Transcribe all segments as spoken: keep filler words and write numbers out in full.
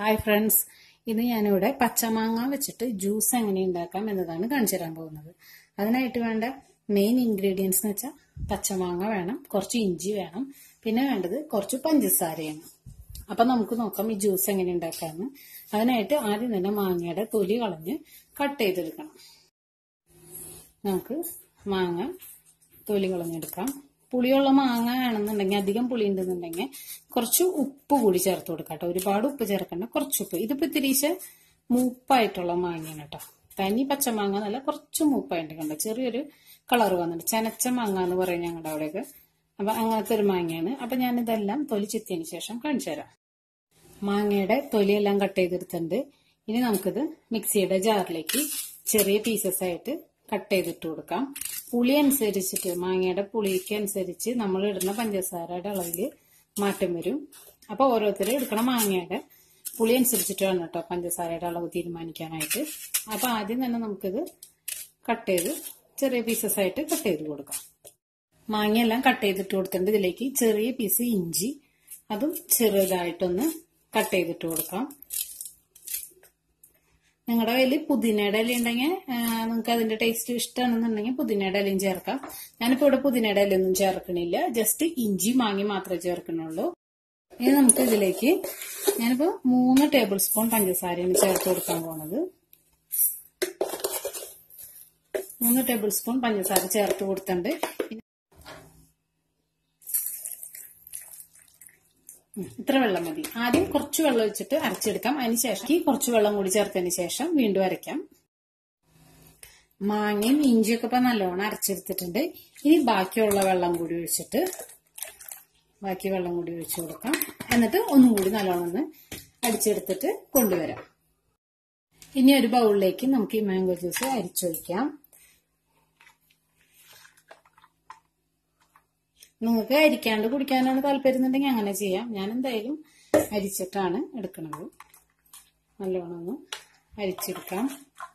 Hi friends, ഇത് ഞാനിവിടെ പച്ചമാങ്ങ വെച്ചിട്ട് ജ്യൂസ് എങ്ങനെ ഉണ്ടാക്കാം എന്നതാണ് കാണിച്ചു തരാൻ പോകുന്നത്. അതിനായിട്ട് വേണ്ട മെയിൻ ഇൻഗ്രീഡിയൻസ് എന്ന് വെച്ചാൽ പച്ചമാങ്ങ വേണം, കുറച്ച് ഇഞ്ചി വേണം, പിന്നെ വേണ്ടത് കുറച്ച് പഞ്ചസാരയാണ്. അപ്പൊ നമുക്ക് നോക്കാം ഈ ജ്യൂസ് എങ്ങനെ ഉണ്ടാക്കാമെന്ന്. അതിനായിട്ട് ആദ്യം തന്നെ മാങ്ങയുടെ തൊലി കളഞ്ഞ് കട്ട് ചെയ്തെടുക്കണം. നമുക്ക് മാങ്ങ തൊലി കളഞ്ഞെടുക്കാം. പുളിയുള്ള മാങ്ങ ആണെന്നുണ്ടെങ്കിൽ, അധികം പുളി ഉണ്ടെന്നുണ്ടെങ്കിൽ കുറച്ച് ഉപ്പ് കൂടി ചേർത്ത് കൊടുക്കാം കേട്ടോ. ഒരുപാട് ഉപ്പ് ചേർക്കണ്ട, കുറച്ച് ഉപ്പ്. ഇതിപ്പോ ഇത്തിരിച്ച് മൂപ്പായിട്ടുള്ള മാങ്ങയാണ് കേട്ടോ. തനി പച്ചമാങ്ങ നല്ല കുറച്ച് മൂപ്പായിട്ട് കണ്ട ചെറിയൊരു കളർ വന്നിട്ട് ചെനച്ച മാങ്ങ എന്ന് പറയും ഞങ്ങളുടെ അവിടെയൊക്കെ. അപ്പൊ അങ്ങനത്തെ ഒരു മാങ്ങയാണ്. അപ്പൊ ഞാനിതെല്ലാം തൊലി ചെത്തിയതിന് ശേഷം കാണിച്ചു തരാം. മാങ്ങയുടെ തൊലിയെല്ലാം കട്ട് ചെയ്തെടുത്തിട്ടുണ്ട്. ഇനി നമുക്കിത് മിക്സിയുടെ ജാറിലേക്ക് ചെറിയ പീസസ് ആയിട്ട് കട്ട് ചെയ്തിട്ട് കൊടുക്കാം. പുളി അനുസരിച്ചിട്ട്, മാങ്ങയുടെ പുളിക്ക് അനുസരിച്ച് നമ്മൾ ഇടുന്ന പഞ്ചസാരയുടെ അളവില് മാറ്റം വരും. അപ്പൊ ഓരോരുത്തരും എടുക്കണ മാങ്ങയുടെ പുളി അനുസരിച്ചിട്ട് വേണം കേട്ടോ പഞ്ചസാരയുടെ അളവ് തീരുമാനിക്കാനായിട്ട്. അപ്പൊ ആദ്യം തന്നെ നമുക്കിത് കട്ട് ചെയ്ത് ചെറിയ പീസസ് ആയിട്ട് കട്ട് ചെയ്ത് കൊടുക്കാം. മാങ്ങയെല്ലാം കട്ട് ചെയ്തിട്ട് കൊടുത്തിട്ടുണ്ട്. ഇതിലേക്ക് ചെറിയ പീസ് ഇഞ്ചി, അതും ചെറുതായിട്ടൊന്ന് കട്ട് ചെയ്തിട്ട് കൊടുക്കാം. നിങ്ങളുടെ കയ്യിൽ പുതിനയുടെ ഇല ഉണ്ടെങ്കിൽ നിങ്ങൾക്ക് അതിന്റെ ടേസ്റ്റ് ഇഷ്ടമാണെന്നുണ്ടെങ്കിൽ പുതിനയുടെ ഇലയും ചേർക്കാം. ഞാനിപ്പോ ഇവിടെ പുതിനയുടെ ഇലയൊന്നും ചേർക്കണില്ല, ജസ്റ്റ് ഇഞ്ചി മാങ്ങി മാത്രമേ ചേർക്കണുള്ളൂ. ഇനി നമുക്ക് ഇതിലേക്ക് ഞാനിപ്പോ മൂന്ന് ടേബിൾ സ്പൂൺ പഞ്ചസാരയാണ് ചേർത്ത് കൊടുക്കാൻ പോണത്. മൂന്ന് ടേബിൾ സ്പൂൺ പഞ്ചസാര ചേർത്ത് കൊടുത്തിട്ടുണ്ട്. ഇത്ര വെള്ളം മതി. ആദ്യം കുറച്ച് വെള്ളം ഒഴിച്ചിട്ട് അരച്ചെടുക്കാം. അതിനുശേഷം ഈ കുറച്ച് വെള്ളം കൂടി ചേർത്തതിന് ശേഷം വീണ്ടും അരയ്ക്കാം. മാങ്ങയും ഇഞ്ചിയൊക്കെ ഇപ്പൊ നല്ലോണം അരച്ചെടുത്തിട്ടുണ്ട്. ഇനി ബാക്കിയുള്ള വെള്ളം കൂടി ഒഴിച്ചിട്ട് ബാക്കി വെള്ളം കൂടി ഒഴിച്ചു കൊടുക്കാം. എന്നിട്ട് ഒന്നും കൂടി നല്ലോണം ഒന്ന് അടിച്ചെടുത്തിട്ട് കൊണ്ടുവരാം. ഇനി ഒരു ബൗളിലേക്ക് നമുക്ക് ഈ മാംഗോ ജ്യൂസ് അരിച്ചൊഴിക്കാം. നിങ്ങൾക്ക് അരിക്കാണ്ട് കുടിക്കാനാണ് താല്പര്യം എന്നുണ്ടെങ്കിൽ അങ്ങനെ ചെയ്യാം. ഞാൻ എന്തായാലും അരിച്ചിട്ടാണ് എടുക്കുന്നത്. നല്ലോണം ഒന്ന് അരിച്ചെടുക്കാം.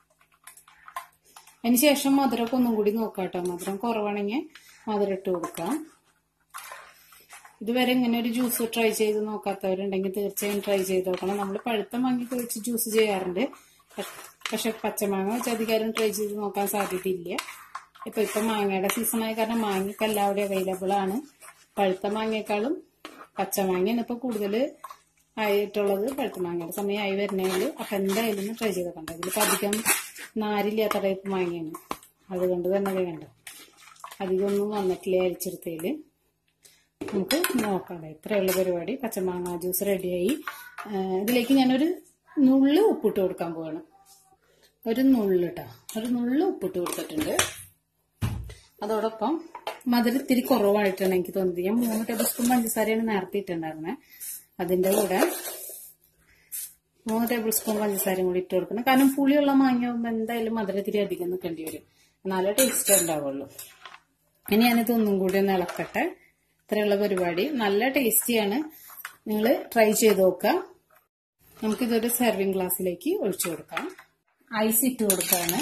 അതിനുശേഷം മധുരമൊക്കെ ഒന്നും കൂടി നോക്കാം കേട്ടോ. മധുരം കുറവാണെങ്കിൽ മധുരം ഇട്ട് കൊടുക്കാം. ഇതുവരെ ഇങ്ങനെ ഒരു ജ്യൂസ് ട്രൈ ചെയ്ത് നോക്കാത്തവരുണ്ടെങ്കിൽ തീർച്ചയായും ട്രൈ ചെയ്ത് നോക്കണം. നമ്മൾ പഴുത്ത മാങ്ങ വെച്ച് ജ്യൂസ് ചെയ്യാറുണ്ട്, പക്ഷെ പച്ചമാങ്ങ വെച്ച് അധികാരം ട്രൈ ചെയ്ത് നോക്കാൻ സാധ്യതയില്ല. ഇപ്പൊ ഇപ്പൊ മാങ്ങയുടെ സീസണായ കാരണം മാങ്ങ ഇപ്പൊ എല്ലാവരും അവൈലബിൾ ആണ്. പഴുത്ത മാങ്ങയെക്കാളും പച്ചമാങ്ങയാണ് ഇപ്പൊ കൂടുതൽ ആയിട്ടുള്ളത്. പഴുത്ത മാങ്ങയുടെ സമയമായി വരുന്നേയുള്ളൂ. അപ്പൊ എന്തായാലും ട്രൈ ചെയ്ത് കണ്ടത്. ഇതിലിപ്പോ അധികം നാരില്ലാത്ത ടൈപ്പ് മാങ്ങയാണ്, അതുകൊണ്ട് തന്നെ വേണ്ട അധികം ഒന്നും വന്നിട്ടില്ല അരിച്ചെടുത്തതില്. നമുക്ക് നോക്കാം. ഇത്രയുള്ള പരിപാടി. പച്ചമാങ്ങ ജ്യൂസ് റെഡിയായി. ഇതിലേക്ക് ഞാനൊരു നുള്ള് ഉപ്പിട്ട് കൊടുക്കാൻ പോവാണ്. ഒരു നുള്ള് കേട്ടോ, ഒരു നുള്ള് ഉപ്പിട്ട് കൊടുത്തിട്ടുണ്ട്. അതോടൊപ്പം മധുരം ഇത്തിരി കുറവായിട്ടാണ് എനിക്ക് തോന്നിയത്. ഞാൻ മൂന്ന് ടേബിൾ സ്പൂൺ പഞ്ചസാരയാണ് നേരത്തെ ഇട്ടുണ്ടായിരുന്നത്. അതിന്റെ കൂടെ മൂന്ന് ടേബിൾ സ്പൂൺ പഞ്ചസാരയും കൂടി ഇട്ട് കൊടുക്കണം. കാരണം പുളിയുള്ള മാങ്ങയാകുമ്പോൾ എന്തായാലും മധുരം ഇത്തിരി അധികം നിൽക്കേണ്ടി വരും, എന്നാലേ ടേസ്റ്റ് ഉണ്ടാവുള്ളൂ. ഇനി ഞാനിത് ഒന്നും കൂടി ഒന്ന് ഇളക്കട്ടെ. ഇത്രയുള്ള പരിപാടി. നല്ല ടേസ്റ്റിയാണ്, നിങ്ങൾ ട്രൈ ചെയ്ത് നോക്കുക. നമുക്കിതൊരു സെർവിങ് ഗ്ലാസ്സിലേക്ക് ഒഴിച്ചു കൊടുക്കാം. ഐസ് ഇട്ട് കൊടുക്കാണ്.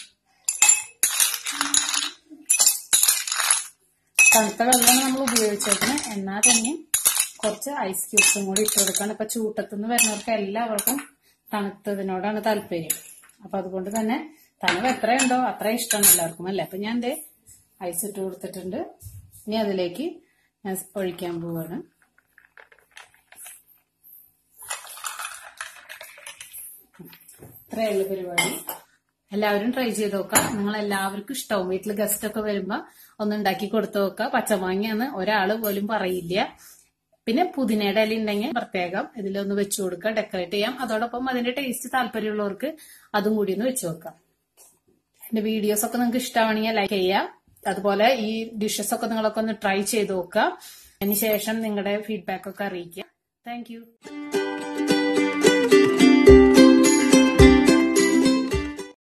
തണുത്ത വെള്ളമാണ് നമ്മൾ ഉപയോഗിച്ചേക്കുന്നത്, എന്നാൽ തന്നെ കുറച്ച് ഐസ് ക്യൂബ്സും കൂടി ഇട്ട് കൊടുക്കണം. ഇപ്പൊ ചൂട്ടത്തുനിന്ന് വരുന്നവർക്ക് എല്ലാവർക്കും തണുത്തതിനോടാണ് താല്പര്യം. അപ്പൊ അതുകൊണ്ട് തന്നെ തണുപ്പ് എത്രയുണ്ടോ അത്ര ഇഷ്ടമാണ് എല്ലാവർക്കും അല്ലേ. അപ്പൊ ഞാൻ എന്റെ ഐസ് ഇട്ട് കൊടുത്തിട്ടുണ്ട്. ഇനി അതിലേക്ക് ഞാൻ ഒഴിക്കാൻ പോവാണ്. ഇത്രയുള്ള പരിപാടി. എല്ലാവരും ട്രൈ ചെയ്ത് നോക്കാം. നിങ്ങൾ എല്ലാവർക്കും ഇഷ്ടമാവും. വീട്ടിൽ ഗസ്റ്റ് ഒക്കെ വരുമ്പോ ഒന്ന് ഉണ്ടാക്കി കൊടുത്തു നോക്കാം. പച്ചമാങ്ങയെന്ന് ഒരാള് പോലും പറയില്ല. പിന്നെ പുതിനയുടെ ഇല ഉണ്ടെങ്കിൽ പ്രത്യേകം ഇതിലൊന്ന് വെച്ചു കൊടുക്കുക, ഡെക്കറേറ്റ് ചെയ്യാം. അതോടൊപ്പം അതിന്റെ ടേസ്റ്റ് താല്പര്യമുള്ളവർക്ക് അതും കൂടി ഒന്ന് വെച്ചു നോക്കാം. എന്റെ വീഡിയോസ് ഒക്കെ നിങ്ങൾക്ക് ഇഷ്ടമാണെങ്കിൽ ലൈക്ക് ചെയ്യുക. അതുപോലെ ഈ ഡിഷസ് ഒക്കെ നിങ്ങളൊക്കെ ഒന്ന് ട്രൈ ചെയ്ത് നോക്കുക. അതിനുശേഷം നിങ്ങളുടെ ഫീഡ്ബാക്ക് ഒക്കെ അറിയിക്കുക. Thank U.